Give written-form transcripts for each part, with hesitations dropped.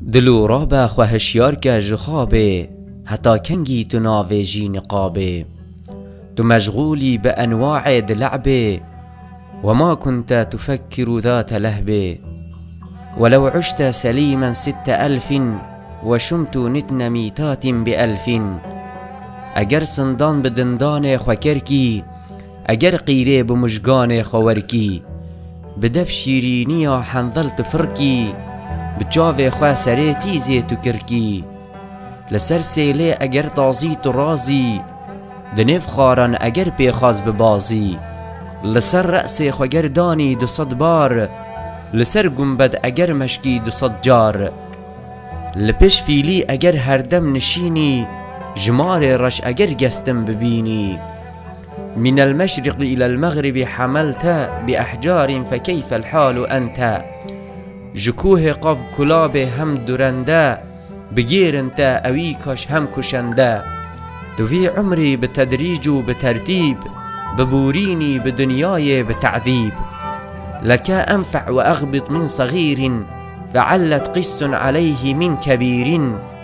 دلو را به خو هشیار که جخابه، حتی کنگی تو ناویجی نقابه. تو مشغولی بأنواع لعبه، وما كنت تفكر ذات لهبه. ولو عشت سليما 6000 وشمت نتن ميتات ب1000. اگر سندان بدندان خوکرکی، اگر قیره بمجگان خورکی. بدف شیرینیا حنظل تفرکی، بجاوه خواه سره تیزی تو کرکی. لسر سیله اگر تازی تو رازی، دنف خارن اگر پیخاز ببازی. لسر رأس خوگر دانی 200 بار، لسر گنبد اگر مشکی 200 جار. لپش فیلی اگر هر دم نشینی، جمار رش اگر گستم ببینی. من المشرق إلى المغرب حملت بأحجار فكيف الحال أنت. جکوه قف کلاب هم درنده، بگیر انت اویکاش هم کشنده. دوی عمری بتدریج و بترتیب، ببورینی بدنیای بتعذیب. لك أنفع وأغبط من صغير، فعلت قس عليه من كبير.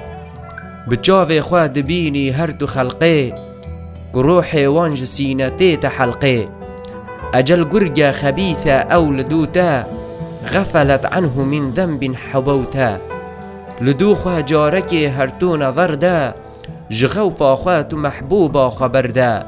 بجاوه خواه دبینی هر دو خلقه، روح وانج سینته تحلقه. أجل قرقة خبيثة أو لدوتا، غفلت عنه من ذنب حبوتا. لدو خواه جاركي هرتون ضردا، جخوفا خواه محبوبا خبردا.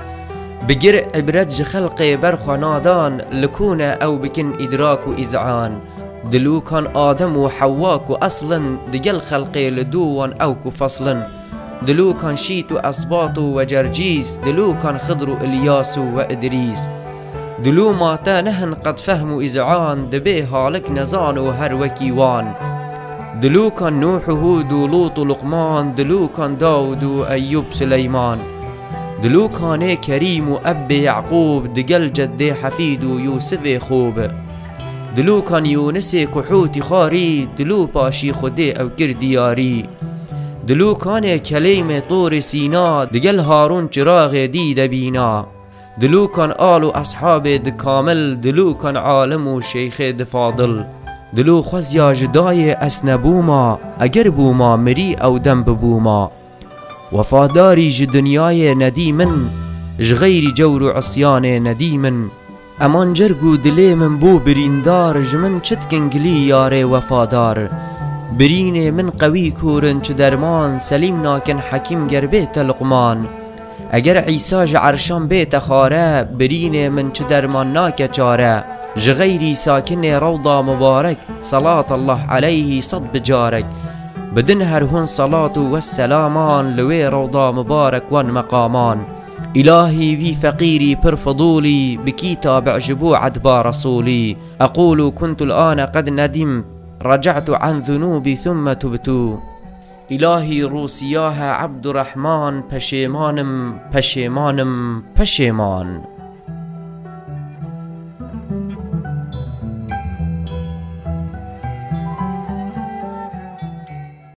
بقر عبرت جخلقي برخوا نادان، لكون أو بكن إدراك إزعان. دلو كان آدم وحواك أصلا، دقل خلقي لدوان أو كفصلا. دلو كان شيت أصباط وجرجيس، دلو كان خضر إلياس وإدريس. دلو ماتا نهن قد فهموا إزعان، دبي هالك نزان وهر وكيوان. دلو كان نوح هود ولوط لقمان، دلو كان داود وأيوب سليمان. دلو كان كريم وأب يعقوب، دقل جد حفيد يوسف خوب. دلو كان يونس كحوت خاري، دلو باشي خدي أو كردياري. دلو كان كليم طور سينا، دقل هارون چراغ ديد بينا. دلو كان آل أصحاب دكامل، دلو كان عالم وشيخ دفاضل. دلو خزيا جداي أسنبوما، أجر بوما مري أو دم بوما. وفاداري جدنياي نديمن، جغير جور عصيان نديمن. امان جرگو دلي من بو بريندار، جمن چتكنگلي ياري وفادار. برين من قوي كورن چه درمان، سليم ناكن حكيم گربيت لقمان. اگر عيسى جعرشان بيت خاره، برين من چه درمان ناك چاره. جغيري ساكن روضة مبارك، صلاة الله عليه صد بجارك. بدن هرهن صلاة والسلامان، لوي روضة مبارك وان مقامان. إلهي في فقيري پر فضولي، بكي تابع جبو عدبا رسولي. أقول كنت الآن قد ندمت، رجعت عن ذنوبي ثم تبت. إلهي روسياها عبد الرحمن، پشیمانم پشیمانم پشیمان.